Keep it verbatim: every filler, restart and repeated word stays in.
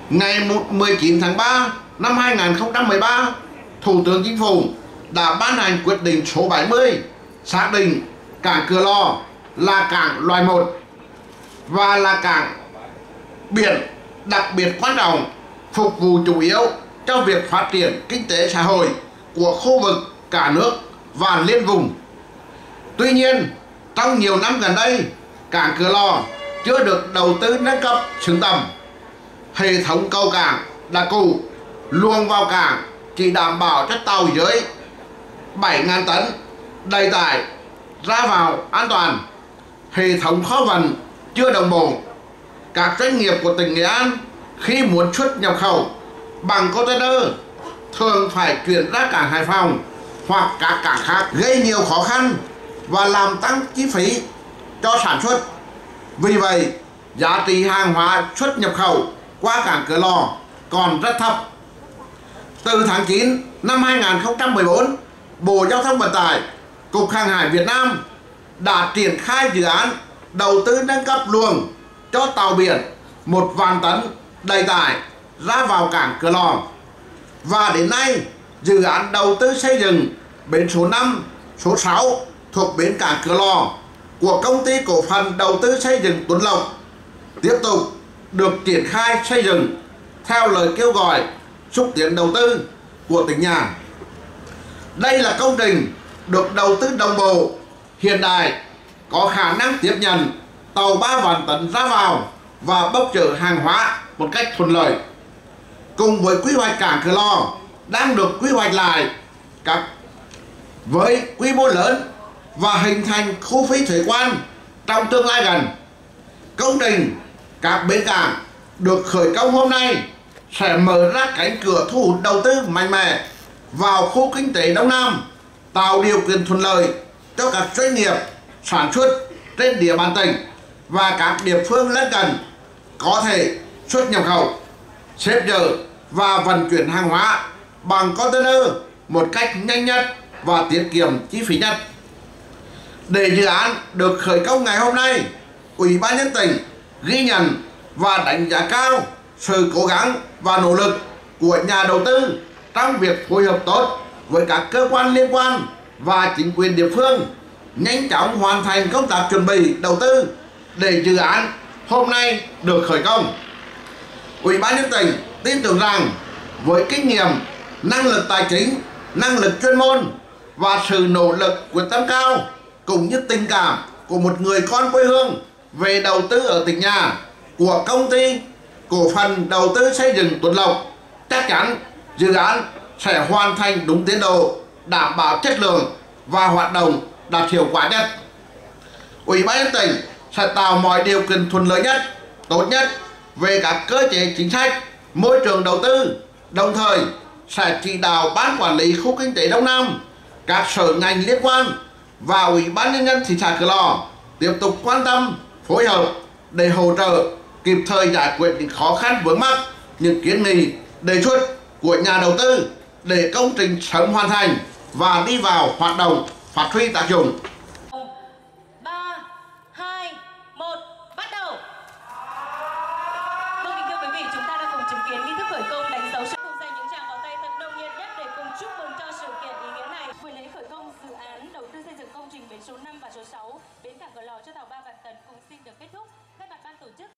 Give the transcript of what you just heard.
Ngày mười chín tháng ba năm hai nghìn không trăm mười ba, Thủ tướng Chính phủ đã ban hành quyết định số bảy mươi xác định cảng Cửa Lò là cảng loại một và là cảng biển đặc biệt quan trọng, phục vụ chủ yếu cho việc phát triển kinh tế xã hội của khu vực, cả nước và liên vùng. Tuy nhiên, trong nhiều năm gần đây, cảng Cửa Lò chưa được đầu tư nâng cấp xứng tầm. Hệ thống cầu cảng đã cũ, luồng vào cảng chỉ đảm bảo cho tàu dưới bảy nghìn tấn đầy tải ra vào an toàn. Hệ thống kho vận chưa đồng bộ. Các doanh nghiệp của tỉnh Nghệ An khi muốn xuất nhập khẩu bằng container thường phải chuyển ra cảng Hải Phòng hoặc các cảng khác, gây nhiều khó khăn và làm tăng chi phí cho sản xuất. Vì vậy, giá trị hàng hóa xuất nhập khẩu qua cảng Cửa Lò còn rất thấp. Từ tháng chín năm hai nghìn không trăm mười bốn, Bộ Giao thông Vận tải, Cục Hàng hải Việt Nam đã triển khai dự án đầu tư nâng cấp luồng cho tàu biển một vạn tấn đầy tải ra vào cảng Cửa Lò. Và đến nay, dự án đầu tư xây dựng bến số năm, số sáu thuộc bến cảng Cửa Lò của Công ty Cổ phần Đầu tư Xây dựng Tuấn Lộc tiếp tục được triển khai xây dựng theo lời kêu gọi xúc tiến đầu tư của tỉnh nhà. Đây là công trình được đầu tư đồng bộ, hiện đại, có khả năng tiếp nhận tàu ba vạn tấn ra vào và bốc chở hàng hóa một cách thuận lợi. Cùng với quy hoạch cảng Cửa Lò đang được quy hoạch lại các với quy mô lớn và hình thành khu phi thuế quan trong tương lai gần. Công trình các bến cảng được khởi công hôm nay sẽ mở ra cánh cửa thu hút đầu tư mạnh mẽ vào khu kinh tế Đông Nam, tạo điều kiện thuận lợi cho các doanh nghiệp sản xuất trên địa bàn tỉnh và các địa phương lân cận có thể xuất nhập khẩu, xếp dỡ và vận chuyển hàng hóa bằng container một cách nhanh nhất và tiết kiệm chi phí nhất. Để dự án được khởi công ngày hôm nay, Ủy ban nhân dân tỉnh ghi nhận và đánh giá cao sự cố gắng và nỗ lực của nhà đầu tư trong việc phối hợp tốt với các cơ quan liên quan và chính quyền địa phương nhanh chóng hoàn thành công tác chuẩn bị đầu tư để dự án hôm nay được khởi công. Ủy ban nhân dân tỉnh tin tưởng rằng với kinh nghiệm, năng lực tài chính, năng lực chuyên môn và sự nỗ lực quyết tâm cao cũng như tình cảm của một người con quê hương về đầu tư ở tỉnh nhà của Công ty Cổ phần Đầu tư Xây dựng Tuấn Lộc, chắc chắn dự án sẽ hoàn thành đúng tiến độ, đảm bảo chất lượng và hoạt động đạt hiệu quả nhất. Ủy ban nhân dân tỉnh sẽ tạo mọi điều kiện thuận lợi nhất, tốt nhất về các cơ chế chính sách, môi trường đầu tư, đồng thời sẽ chỉ đạo Ban Quản lý Khu Kinh tế Đông Nam, các sở ngành liên quan và Ủy ban nhân dân thị xã Cửa Lò tiếp tục quan tâm, phối hợp để hỗ trợ kịp thời giải quyết những khó khăn vướng mắc, những kiến nghị, đề xuất của nhà đầu tư để công trình sớm hoàn thành và đi vào hoạt động, phát huy tác dụng. ba, hai, một, bắt đầu. Vâng, kính thưa quý vị, chúng ta đang cùng chứng kiến nghi thức khởi công đánh dấu sự cùng dành những tràng pháo tay thật nồng nhiệt nhất để cùng chúc mừng cho sự kiện ý nghĩa này. Buổi lễ khởi công dự án đầu tư xây dựng công trình bến số năm và số sáu bến cảng Cửa Lò cho tàu ba vạn tấn cũng xin được kết thúc. Thay mặt ban tổ chức